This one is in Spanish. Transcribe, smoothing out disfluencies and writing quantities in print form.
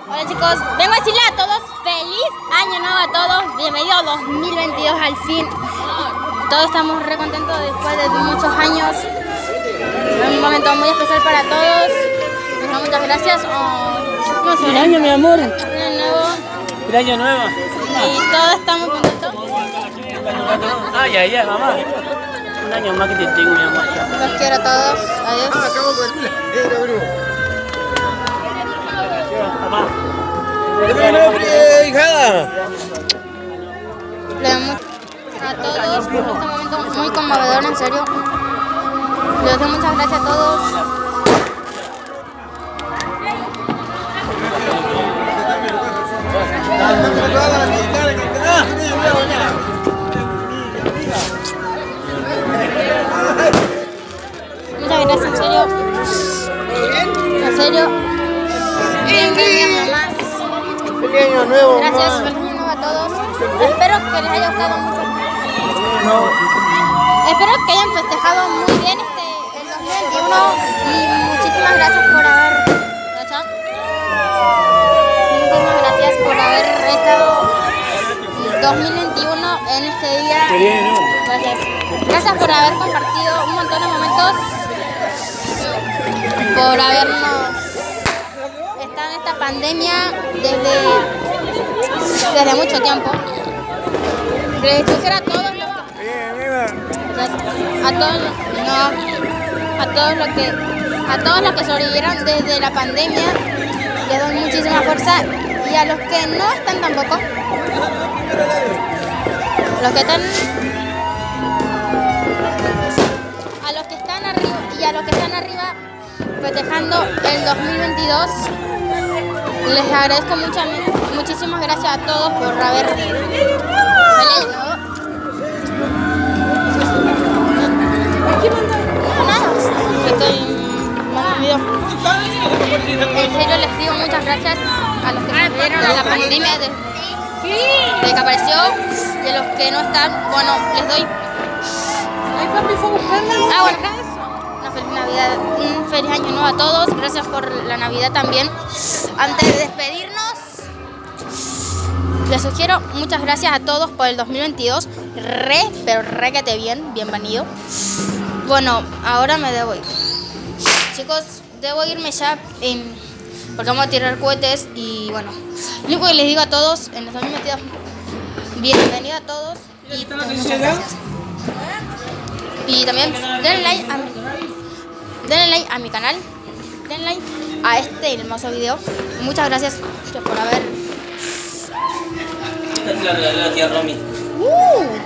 Hola chicos, vengo a decirle a todos feliz año nuevo a todos, bienvenido 2022 al fin. Todos estamos re contentos después de muchos años. Un momento muy especial para todos. Muchas gracias. ¡Feliz año, mi amor! Año nuevo. ¡Feliz año nuevo! Y todos estamos contentos. ¡Ay, ay, ay, mamá! Un año más que te tengo, mi amor. Los quiero a todos. Adiós. Papá. ¡Hijada! Le damos a todos por este momento muy conmovedor, en serio. Les doy muchas gracias a todos. Muchas gracias, en serio. En serio. Bienvenidos más. ¡Feliz año nuevo! Gracias, feliz año nuevo a todos. Espero que les haya gustado mucho. Espero que hayan festejado muy bien el 2021 y muchísimas gracias por haber estado 2021 en este día. Gracias. Gracias por haber compartido un montón de momentos, por habernos estado en esta pandemia desde mucho tiempo. Les dijera a todos a todos los que sobrevivieron desde la pandemia, les doy muchísima fuerza, y a los que no están tampoco, a los que están arriba y a los que están arriba festejando el 2022, les agradezco muchísimas gracias a todos por haber venido. En serio les digo muchas gracias a los que sobrevivieron a la pandemia de que apareció, y a los que no están, bueno, les doy una feliz Navidad, un feliz año nuevo a todos. Gracias por la Navidad también. Antes de despedirnos, les sugiero muchas gracias a todos por el 2022. Pero requete bien, bienvenido. Bueno, ahora me debo ir. Chicos, debo irme ya porque vamos a tirar cohetes. Y bueno, lo único que les digo a todos en el 2022, bienvenido a todos y muchas gracias. Y también denle like a mi canal, denle like a este hermoso video. Muchas gracias por haber... La tía Romy.